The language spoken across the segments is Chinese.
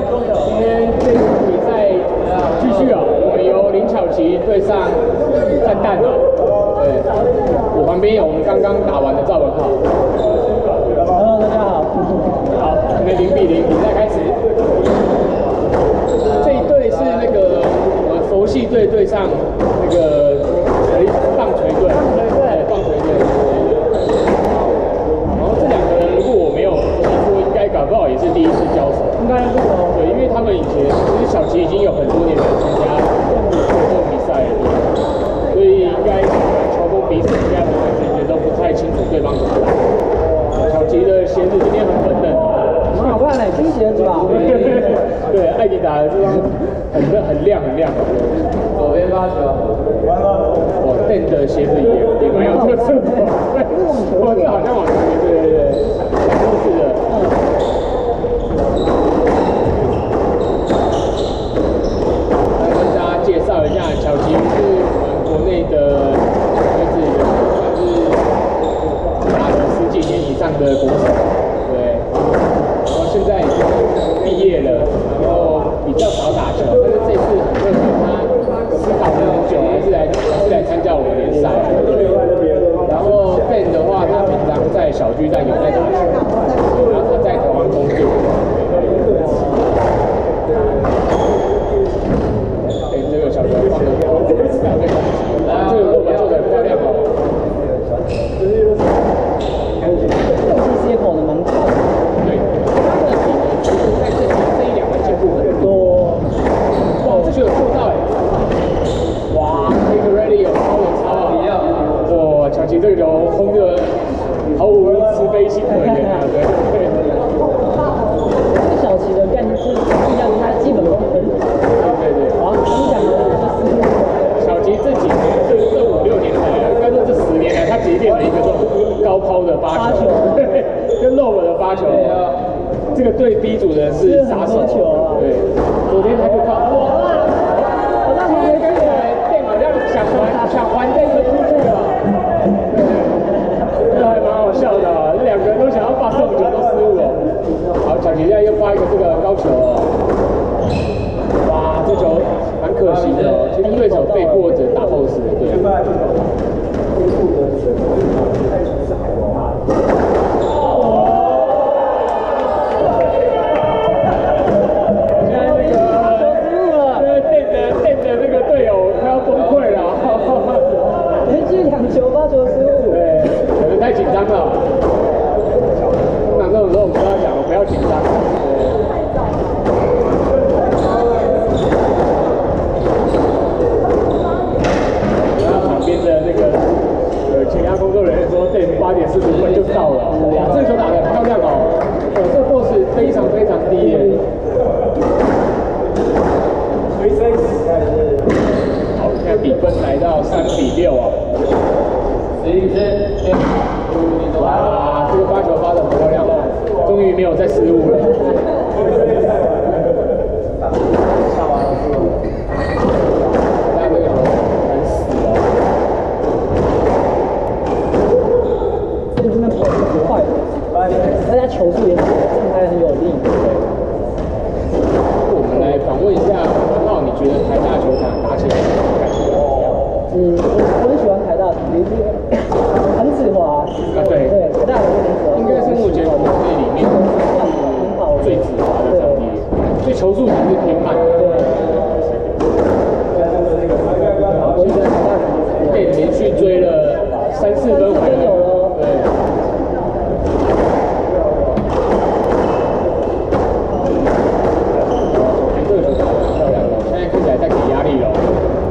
今天这场比赛继续啊，我们由林巧琪对上蛋蛋啊。对，我旁边有我们刚刚打完的赵文浩。 Hello， 大家好。 好，我们0-0，比赛开始。这一队是那个佛系队对上那个棒槌队，棒槌队。然后这两个人，如果我没有记错，应该搞不好也是第一次交手。 应该是哦。 对，因为他们以前其实小齐已经有很多年没有参加这种比赛了，所以应该球风彼此应该完全都不太清楚对方怎么打。小齐的鞋子今天很粉嫩， 蛮好看的，新鞋子吧？ 对，艾迪达的这双很亮。 左边发球， 哇，邓的鞋子也蛮有特色的。哇，这好像往对，想都是的。来跟大家介绍一下，巧琪是我们国内的女子算是打了10几年以上的国手，对。然后现在已经毕业了，然后比较少打球，但是这次很特别，他思考了很久，还是来参加我们联赛。然后 Ben 的话，他平常在小巨蛋有在打球，然后他在台湾工作。对，这个小球放的好，这个落板做的很漂亮哦。 接口的蛮好的。 对，他的体能其实在这1两年进步很多。哇，这球有做到哎！哇 ，Take Ready 有超的超啊！哇，巧琪这个球轰的毫无慈悲心可言啊！对。 小齐的概念是一样，他基本功很好。 对。 好，你讲的就是小齐这几年，这5-6年来，应该说这10年来，他其实练了一个这种高抛的发球，对，跟漏了的发球。这个对 B 组的是杀手。对，昨天他就靠我那同学跟起来，店好像想还这个出去了。这还蛮好笑的啊，这两个人都想要发这种球都失误了。好，巧琪现在又发一个这个高球哦。哇，这球蛮可惜的哦，其实对手被迫着打 pose 的，对。现在那个店的那个队友快要崩溃了， 连续2球8球失误。 对，可能太紧张了。通常这种时候我们都要讲，不要紧张。其他工作人员说，对，8点45分就到了。哇，这个球打得很漂亮哦！这个 pose 非常低耶。好，现在比分来到3-6啊。哇，这个发球发得很漂亮哦，终于没有再失误了。 大家球速也好，状态很有力。 我们来访问一下文浩，你觉得台大球场打起来感觉怎么样？ 我很喜欢台大场地，很止滑。对，台大的应该是目前国内里面最止滑的场地，所以球速其实偏慢。我觉得台大场地被连续追了3-4分回来。对。在给压力了，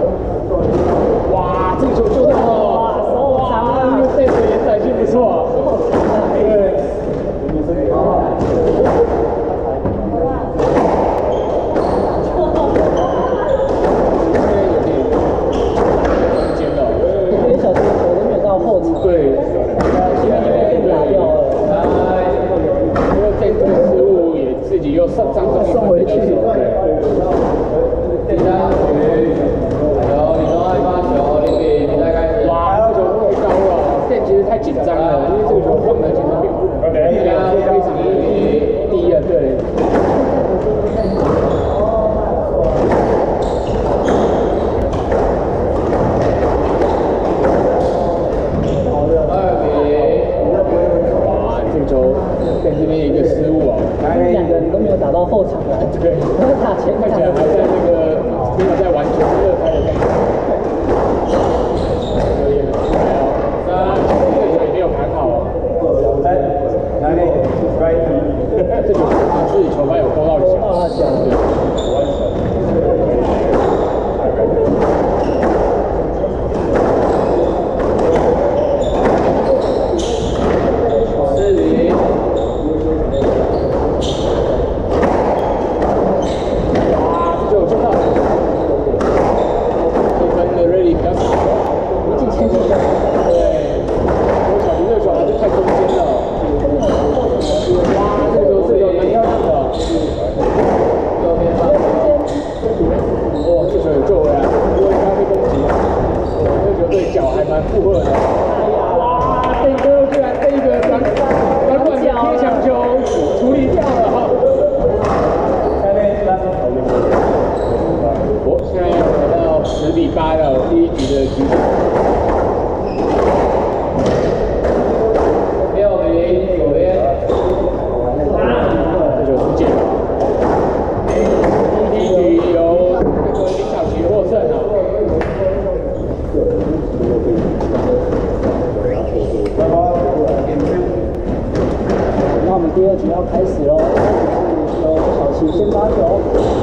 哇，这个球救到了，手长啊，这个延展性不错，对， 因为小球都没有到后场， 对， 前面就被打掉了， 因为这个失误也自己又送回去，对。哇，这球太高了，店其实太紧张了，因为这个球放的其实非常低了，对。 脚还蛮负荷的。哇，邓哥居然被一个软的贴墙球处理掉了哈。现在回到10-8了，第一局的局数。6-0，左边。这就出界了。第一局由那个林小琪获胜啊。 那我们第二局要开始喽，由小琪先发球。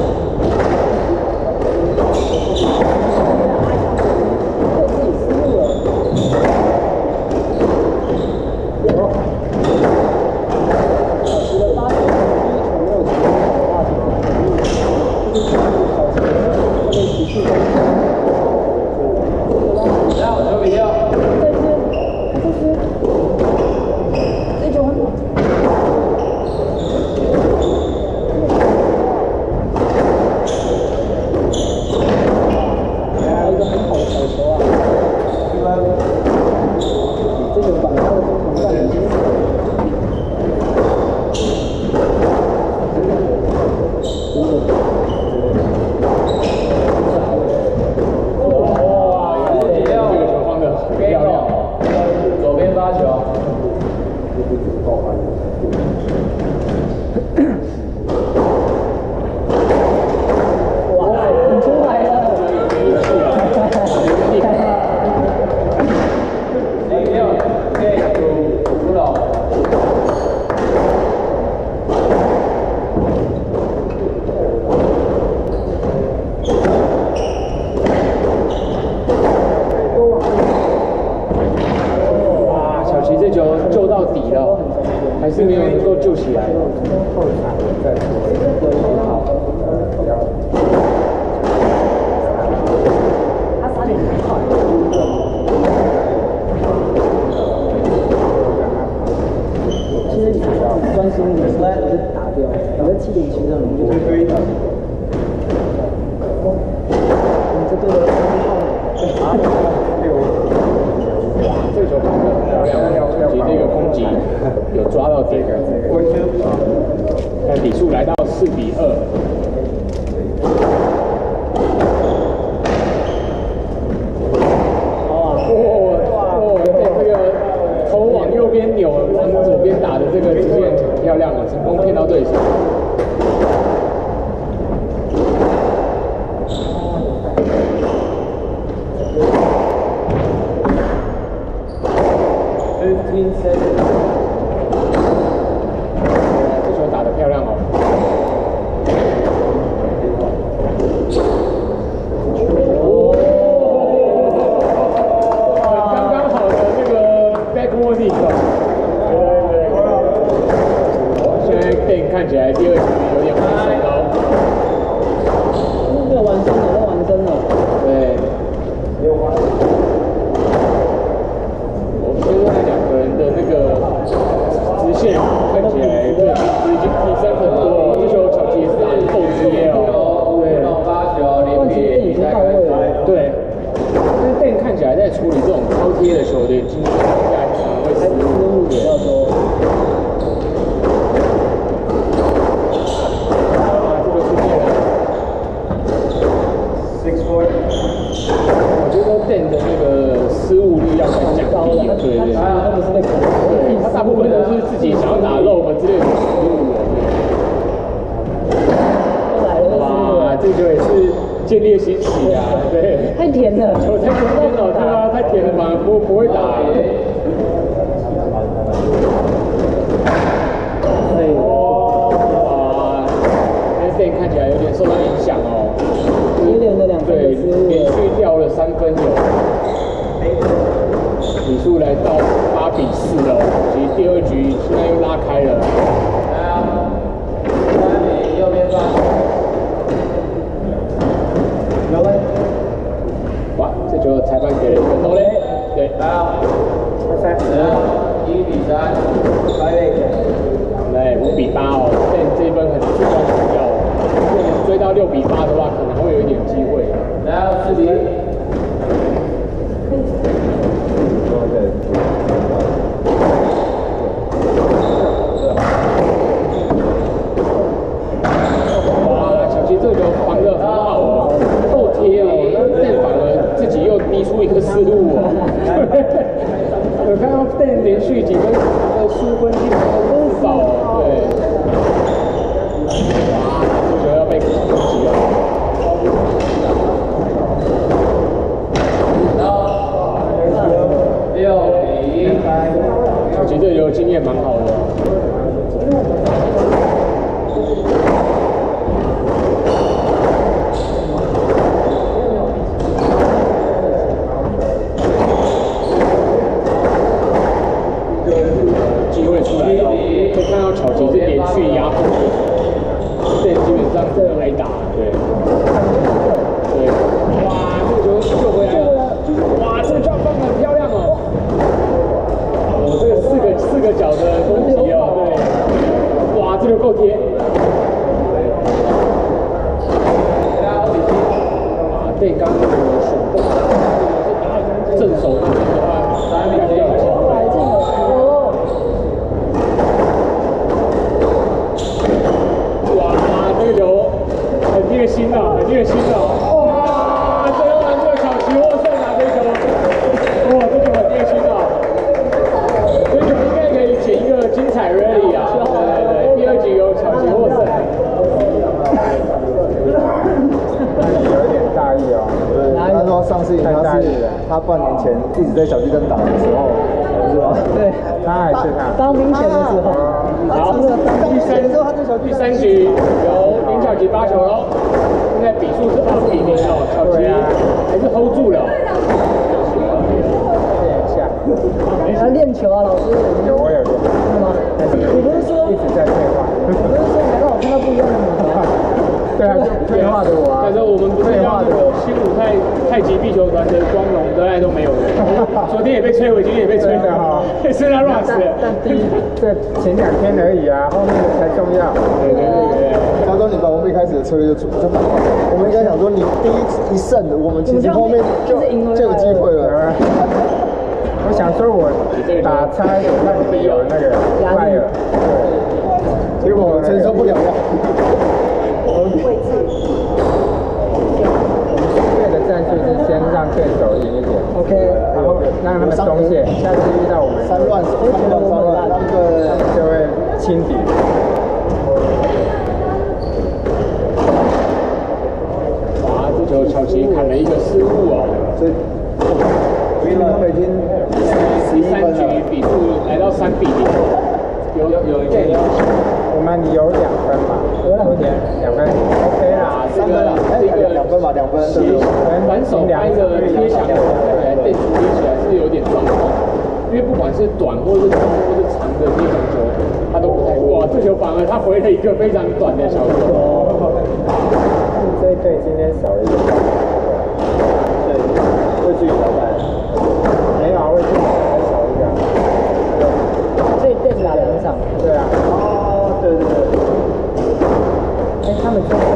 救到底了，还是没有能够救起来。 其实专心你 slide 就打掉，你的7.7上你就追的。你这对的这球打得很漂亮，以及这个攻击有抓到点。那比数来到4-2。这个头往右边扭，往左边打的这个直线很漂亮的，成功骗到对手。这球打得漂亮哦。刚刚好的那个 back warning 对。现在店看起来第二局有点完胜哦。 要完胜了，要完胜了。对。 我觉得2个人的那个直线看起来对已经提升很多。这球小齐也是打得够直接哦。对。 已经到位了。 对。但是店看起来在处理这种超贴的球的经验应该可能会失误比较多。这个出界了。我觉得店的那个失误率要再降低了，对对。他大部分都是自己想要打肉和之类的失误哇，这球也是见猎心喜啊，对。 太甜了， 球太甜了，对啊，太甜了嘛，不会打。哇，那店看起来有点受到影响哦。 接连的2分对，连续掉了3分有。比数来到8-4了，其实第二局现在又拉开了。来啊，3比右边发。哇，这球裁判给了一个 no 嘞，对。来啊，1-3，来5-8哦，这一分很至关重要哦。如果能追到6-8的话，可能会有一点机会。来啊，4比1。 哇，小齐这球防得很好哦，后贴哦，那蛋反而自己又逼出一个思路哦。有看到蛋连续几分输分基本上都不少哦，对。哇，这球要被攻击了。小齐这球经验蛮好的。机会出来了，可以看到巧奇是连续压迫，这基本上是挨打，对，对，哇，这个球救回来了，哇，这个撞放得很漂亮哦，哦，这个四个角的攻击哦，对，哇，这个够贴，啊，对，刚刚那个手动，是打正手那边的话，应该比较有机会。很虐心的，很虐心的。哇！最后让这个小齐获胜啊！这球，哇，这球很虐心啊！这球应该可以剪一个精彩 rally 啊！对，第二局有小齐获胜。 有点大意哦。 他说上次他半年前一直在小巨蛋打的时候，是吧？ 对， 他还是他。 当兵前的时候， 好，第三局由林小齐发球喽。现在比数是2-0哦，小齐还是 hold 住了。 你要练球啊，老师。 我有练。 是吗？你不是说一直在退化？ 你不是说还让我看到不一样的你吗？ 对啊，退化的我啊。 但是我们不是像那个新武太极壁球团的光荣，大家都没有的。昨天也被摧毁，今天也被摧毁哈，被吹到 rocks 了。 但这前2天而已啊，后面的才重要。 对。 他说你把我们一开始的策略就打完，我们应该想说你第一胜，我们其实后面就有机会了。 我想说我打猜让你们有那个快乐， 结果承受不了了。 我们的战术是先让对手赢一点 ，OK， 然后让他们松懈，下次遇到我们三乱，他们就会轻敌。 哇，这球巧奇砍了一个失误哦， 所以他们已经第3局比数来到3-0，有一点。 我们有2分嘛，有2分 ，OK 啦 ，3分啦，2分吧，2分。 反手拍个贴墙，看起来被处理起来是有点状况，因为不管是短或是中或是长的那种球，他都不太哇，这球反而他回了一个非常短的小球。 这一队今天少一个， 对，魏志宇老板， 没有啊，魏志宇还少一个。 所以电打2场。 对啊。 对。 哎，他们这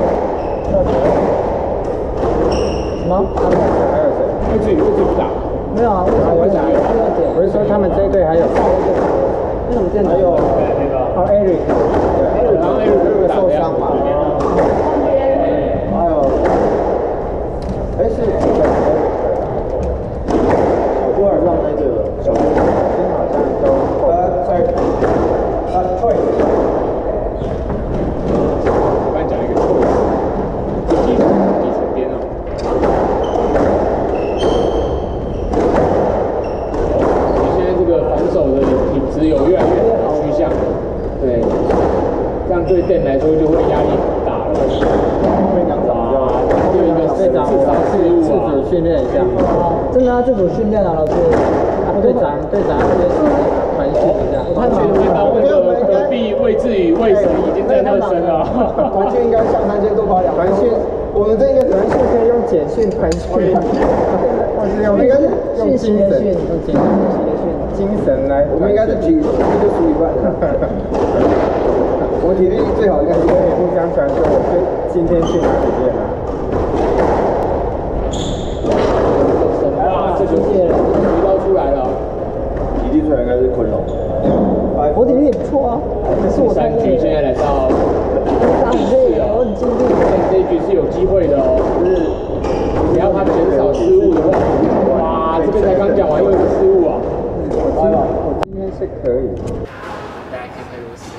什么？ 还有谁？ 魏志宇不打。 没有啊， 我想，我是说他们这一队还有。 为什么电打？ 还有 Eric， 然后 Eric 受伤嘛。还有，是小多尔让那个小多尔好像都退。 我刚讲一个错误，第几边哦？现在这个反手的品质有越来越好的趋向，对，这样对店来说就会压力很大了。哇，就一个自主训练一下。 真的要自主训练啊，老师。 队长团训一下。 我看到那个隔壁魏志宇魏神已经在热身了。 团训应该上3千多把2。团训，我们这应该团训可以用简讯团训，或是用精神精神来。 我们应该是体力就输一半。我体力最好应该是互相传说，我今天去哪里练啊？ 哇， 这个回刀出来了。 体力出来应该是昆龙。 我体力也不错啊，可是我 3局现在来到打很累啊，我很尽力。 这一局是有机会的哦，就是只要他减少失误的话，哇，这边才刚讲完又一个失误啊。 我今天是可以。 大家看看螺丝。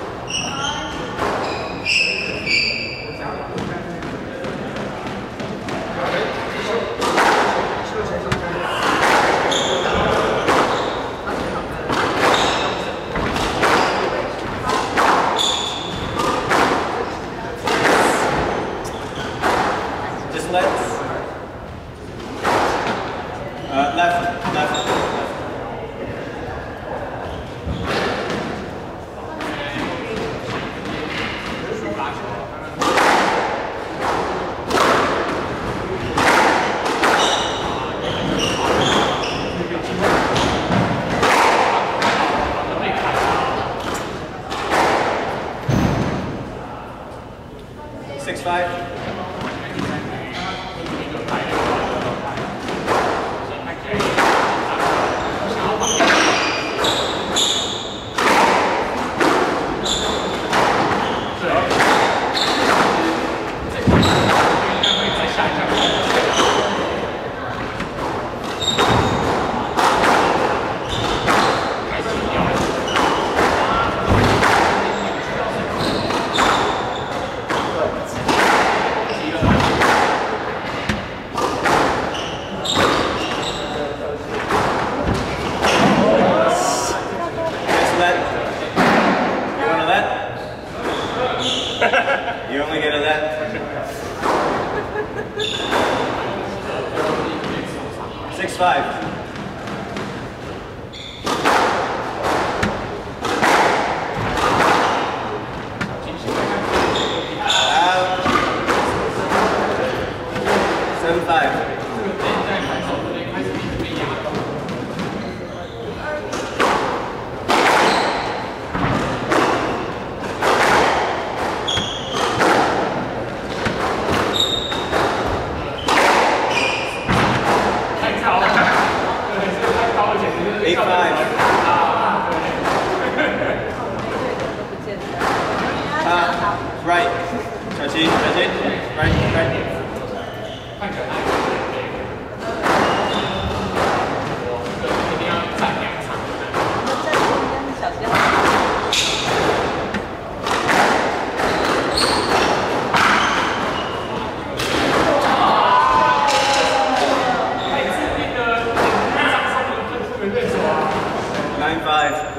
You only get a that. 6-5. Out. 7-5. Right. Touch it. Right. 9-5.